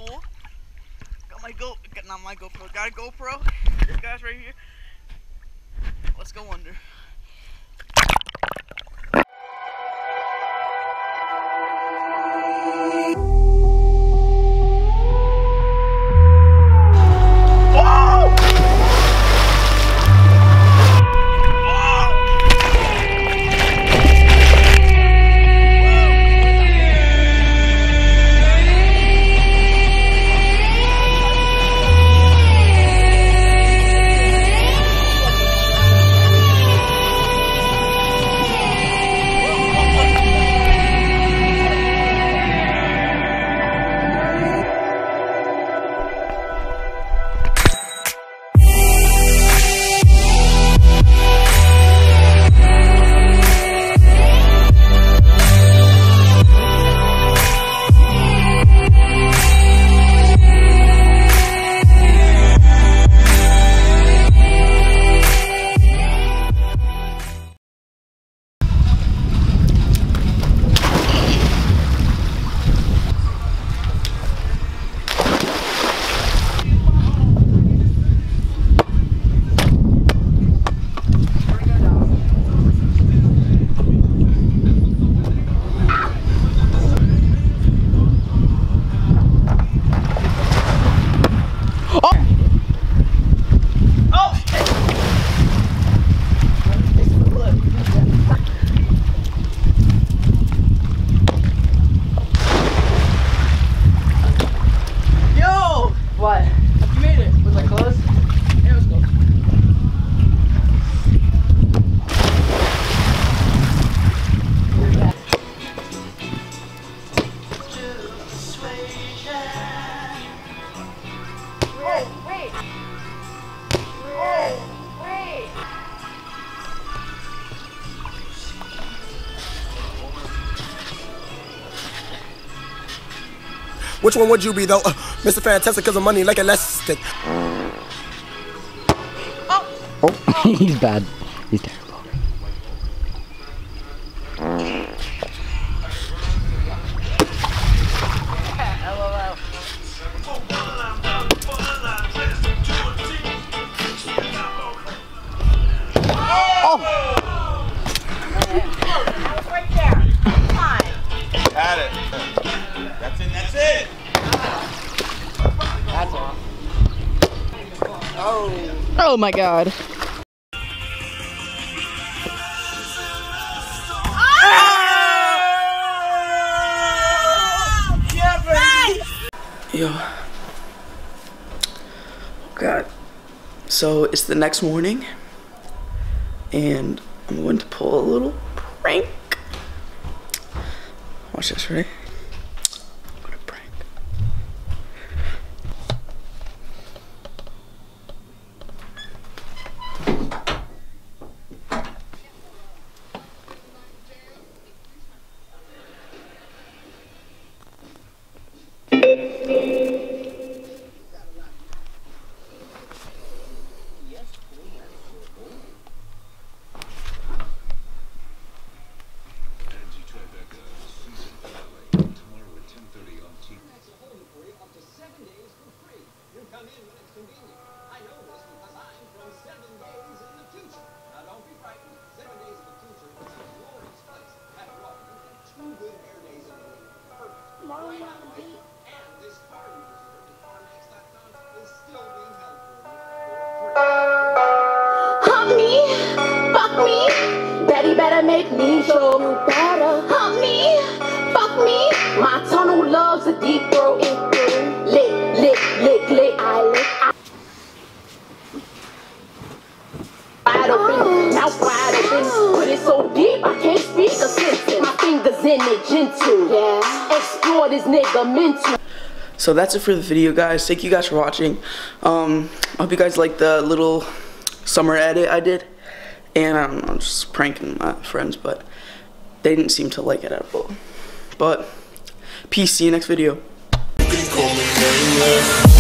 pool. Got my GoPro. Got a GoPro. This guy's right here. Let's go under. Which one would you be though? Mr. Fantastic because of money like elastic. Oh, he's bad. He's terrible. Got it. That's it. That's it. That's off. Oh. Oh my God. Yo. Oh God. So it's the next morning, and I'm going to pull a little prank. Watch this, ready? I'm gonna prank. Hump me, fuck me, Betty better make me show you better. Hump me, fuck me, my tunnel loves a deep throat. Lick, lick, lick, lick, I lick. Wide open, mouth wide open, put it so deep I can't speak a sentence. My fingers in it, gentle, yeah. Explore this nigga mental. So that's it for the video, guys. Thank you guys for watching. I hope you guys liked the little summer edit I did. And I'm just pranking my friends, but they didn't seem to like it at all. But peace, see you next video.